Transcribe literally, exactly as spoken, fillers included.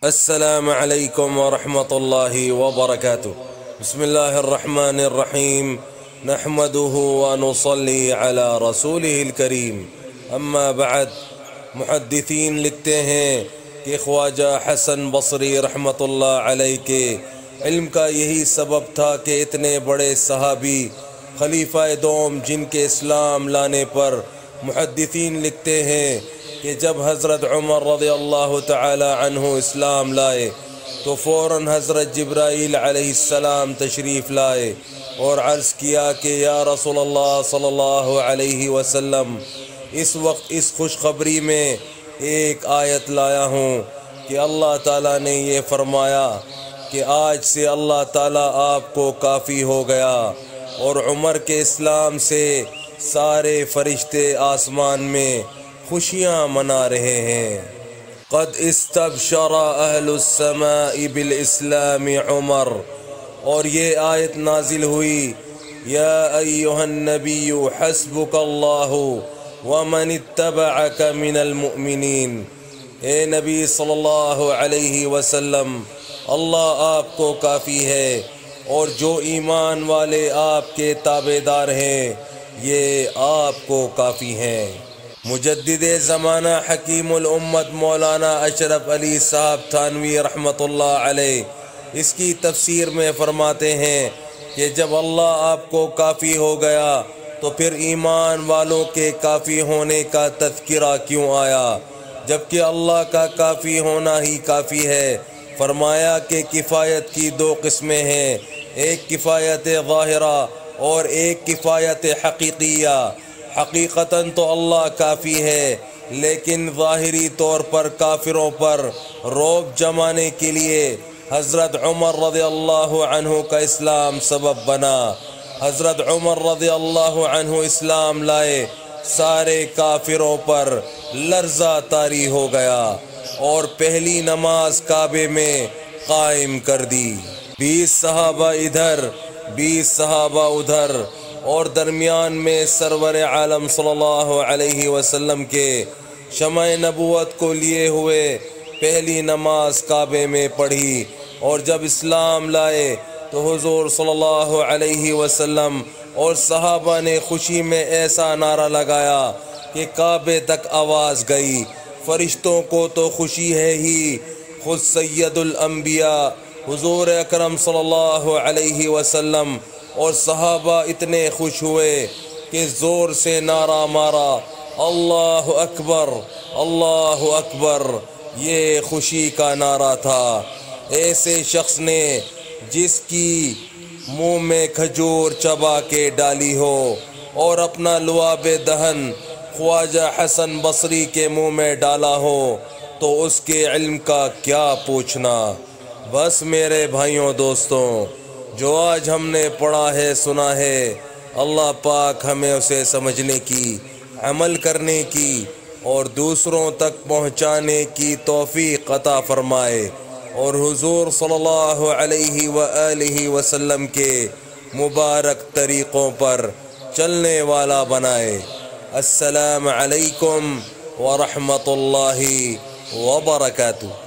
السلام عليكم ورحمة الله وبركاته. بسم الله الرحمن الرحيم، نحمده ونصلي على رسوله الكريم، اما بعد. محدثین لکھتے ہیں کہ خواجہ حسن بصری رحمۃ اللہ علیہ کے علم کا یہی سبب تھا کہ اتنے بڑے صحابی خلیفہ دوم جن کے اسلام لانے پر محدثین لکھتے ہیں کہ جب حضرت عمر رضی اللہ تعالی عنہ اسلام لائے تو فوراً حضرت جبرائیل علیہ السلام تشریف لائے اور عرض کیا کہ یا رسول اللہ صلی اللہ علیہ وسلم، اس وقت اس خوشخبری میں ایک آیت لایا ہوں کہ اللہ تعالیٰ نے یہ فرمایا کہ آج سے اللہ تعالیٰ آپ کو کافی ہو گیا، اور عمر کے اسلام سے سارے فرشتے آسمان میں خوشیاں منا رہے ہیں۔ قد استبشر اہل السماء بالاسلام عمر، اور یہ آیت نازل ہوئی یا ایہا النبی حسبک اللہ ومن اتبعک من المؤمنین، اے نبی صلی اللہ علیہ وسلم، اللہ آپ کو کافی ہے اور جو ایمان والے آپ کے تابع دار ہیں یہ آپ کو کافی ہیں۔ مجدد زمانہ حکیم الامت مولانا اشرف علی صاحب تھانوی رحمۃ اللہ علیہ اس کی تفسیر میں فرماتے ہیں کہ جب اللہ آپ کو کافی ہو گیا تو پھر ایمان والوں کے کافی ہونے کا تذکرہ کیوں آیا، جبکہ اللہ کا کافی ہونا ہی کافی ہے۔ فرمایا کہ کفایت کی دو قسمیں ہیں، ایک کفایت ظاہرہ اور ایک کفایت حقیقیہ۔ حقیقتاً تو اللہ کافی ہے، لیکن ظاہری طور پر کافروں پر رعب جمانے کے لیے حضرت عمر رضی اللہ عنہ کا اسلام سبب بنا۔ حضرت عمر رضی اللہ عنہ اسلام لائے، سارے کافروں پر لرزہ طاری ہو گیا اور پہلی نماز کعبے میں قائم کر دی۔ بیس صحابہ ادھر، بیس صحابہ ادھر، اور درمیان میں سرور عالم صلی اللہ علیہ وسلم کے شمع نبوت کو لیے ہوئے پہلی نماز کعبے میں پڑھی، اور جب اسلام لائے تو حضور صلی اللہ علیہ وسلم اور صحابہ نے خوشی میں ایسا نعرہ لگایا کہ کعبے تک آواز گئی۔ فرشتوں کو تو خوشی ہے ہی، خود سید الانبیاء حضور اکرم صلی اللہ علیہ وسلم اور صحابہ اتنے خوش ہوئے کہ زور سے نعرہ مارا، اللہ اکبر اللہ اکبر۔ یہ خوشی کا نعرہ تھا۔ ایسے شخص نے جس کی منہ میں کھجور چبا کے ڈالی ہو اور اپنا لعاب دہن خواجہ حسن بصری کے منہ میں ڈالا ہو تو اس کے علم کا کیا پوچھنا۔ بس میرے بھائیوں دوستوں، جو آج ہم نے پڑھا ہے سنا ہے، اللہ پاک ہمیں اسے سمجھنے کی، عمل کرنے کی اور دوسروں تک پہنچانے کی توفیق عطا فرمائے، اور حضور صلی اللہ علیہ وآلہ وسلم کے مبارک طریقوں پر چلنے والا بنائے۔ السلام علیکم ورحمۃ اللہ وبرکاتہ۔